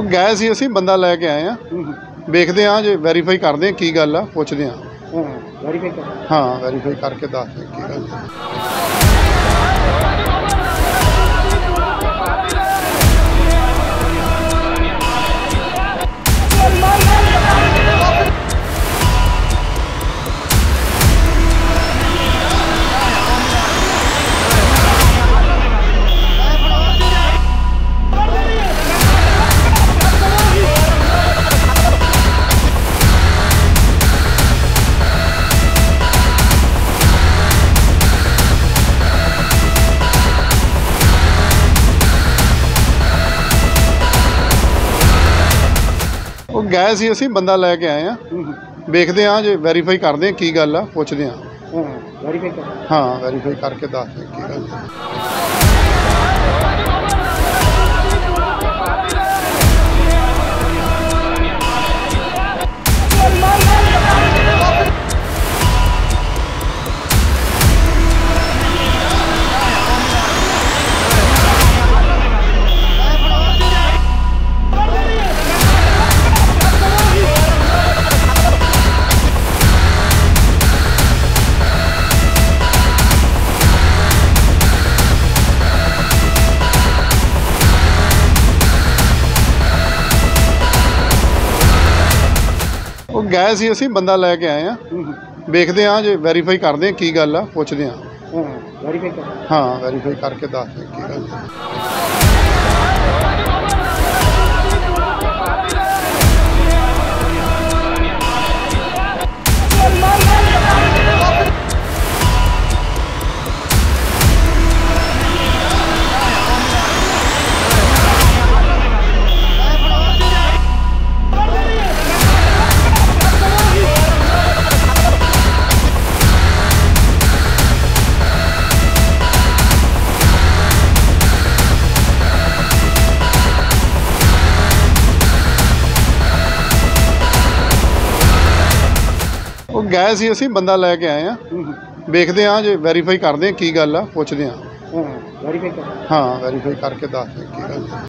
ਉਹ ਗਏ ਸੀ ਅਸੀਂ ਬੰਦਾ ਲੈ ਕੇ ਆਏ ਆ ਵੇਖਦੇ ਆ ਜੇ ਵੈਰੀਫਾਈ ਕਰਦੇ ਆ ਕੀ ਗੱਲ ਆ ਪੁੱਛਦੇ ਆ ਵੈਰੀਫਾਈ ਕਰ ਹਾਂ ਵੈਰੀਫਾਈ ਕਰਕੇ ਦੱਸਦੇ ਕੀ ਗੱਲ ਆ। ਉਹ ਗਏ ਸੀ ਅਸੀਂ ਬੰਦਾ ਲੈ ਕੇ ਆਏ ਆ ਵੇਖਦੇ ਆ ਜੇ ਵੈਰੀਫਾਈ ਕਰਦੇ ਆ ਕੀ ਗੱਲ ਆ ਪੁੱਛਦੇ ਆ ਵੈਰੀਫਾਈ ਕਰ ਹਾਂ ਵੈਰੀਫਾਈ ਕਰਕੇ ਦੱਸਦੇ ਕੀ ਗੱਲ ਆ। ਉਹ ਗਏ ਸੀ ਅਸੀਂ ਬੰਦਾ ਲੈ ਕੇ ਆਏ ਆ ਵੇਖਦੇ ਆ ਜੇ ਵੈਰੀਫਾਈ ਕਰਦੇ ਆ ਕੀ ਗੱਲ ਆ ਪੁੱਛਦੇ ਆ ਵੈਰੀਫਾਈ ਕਰ ਹਾਂ ਵੈਰੀਫਾਈ ਕਰਕੇ ਦੱਸਦੇ ਕੀ ਗੱਲ ਆ। ਉਹ ਗਏ ਸੀ ਅਸੀਂ ਬੰਦਾ ਲੈ ਕੇ ਆਏ ਆ ਵੇਖਦੇ ਆ ਜੇ ਵੈਰੀਫਾਈ ਕਰਦੇ ਆ ਕੀ ਗੱਲ ਆ ਪੁੱਛਦੇ ਆ ਵੈਰੀਫਾਈ ਕਰ ਹਾਂ ਵੈਰੀਫਾਈ ਕਰਕੇ ਦੱਸਦੇ ਕੀ ਗੱਲ ਆ।